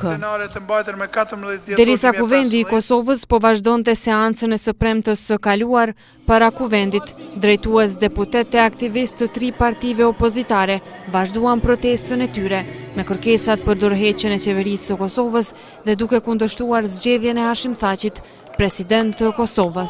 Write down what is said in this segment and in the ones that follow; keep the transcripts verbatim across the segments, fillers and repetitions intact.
Derisa Kuvendi i Kosovës po vazhdonte seancën e së premtës së kaluar, para kuvendit, drejtues deputet e aktivistë të tri partive opozitare vazhduan protestën e tyre, me kërkesat për dorëheqjen e qeverisë së Kosovës dhe duke kundërshtuar zgjedhjen e Hashim Thaqit, president të Kosovës.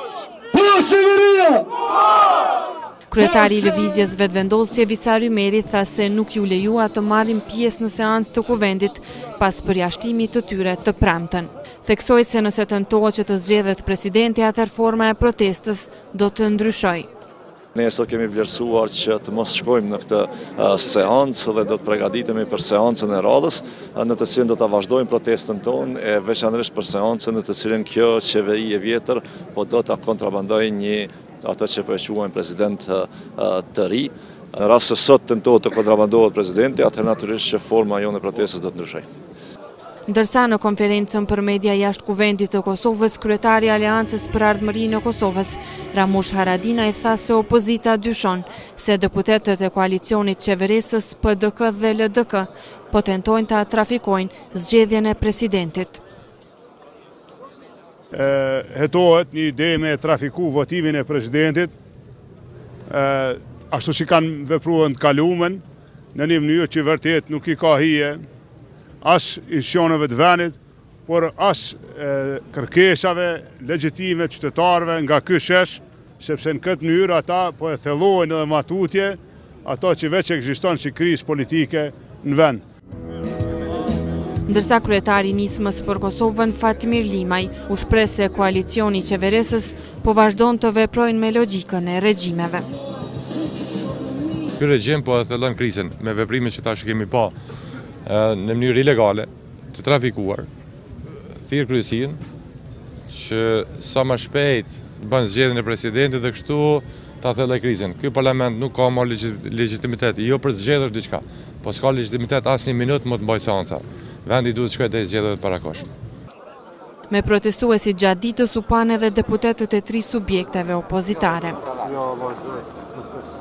Kryetari i lëvizjes vetëvendosje Visar Ymeri tha se nuk ju lejua të marrin pjesë në seancë të kuvendit pas përjashtimit të tyre të premten. Theksoi se nëse tentohet që të zgjedhet presidenti, atëherë forma e protestës do të ndryshojë. Ne sot kemi vlerësuar që të mos shkojmë në këtë uh, seancë dhe do të përgatitemi për seancën e radhës, uh, në të cilën do të vazhdojmë protestën tonë, e veçanërisht për seancën në të cilën kjo qeveri e vjetër po do të kontrabandojë një atë që po e quajmë president uh, të ri. Në rast se sot tentohet të kontrabandohet presidenti, atëherë natyrisht që forma jonë e protestës do të ndryshojë. Ndërsa në konferencën për media jashtë kuvendit të Kosovës, kryetari i Aleancës për Ardhmërinë e Kosovës, Ramush Haradinaj, tha se opozita dyshon se deputetët e koalicionit qeverisës P D K dhe L D K po tentojnë ta trafikojnë zgjedhjen e presidentit. Hetohet një ide me trafiku votimin e presidentit, ashtu që kanë vepruar të kalumen, në një mënyrë që vërtet nuk i ka hije as institucioneve të vendit, por as kërkesave legjitime të qytetarëve nga ky shesh, sepse në këtë mënyrë ata po e thellojnë edhe matutje ato që veç ekziston si krizë politike në vend. Ndërsa kryetari i nismës për Kosovën, Fatimir Limaj, u shpreh se koalicioni i qeverisës po vazhdon të veprojnë me logjikën e regjimeve. Ky regjim po e thellon krizën me veprimet që tash kemi pa në mënyrë ilegale, të trafikuar, thirr kryesinë që sa më shpejt bën zgjedhjen e presidentit dhe kështu ta thellë krizën. Ky parlament nuk ka më legjitimitet, jo për të zgjedhur diçka, po s'ka legjitimitet as një minutë më të mbajë seanca. Vendi duhet të shkojë te zgjedhjet e parakohshme. Me protestuesit gjatë ditës u pan edhe deputetët e tri subjekteve opozitare.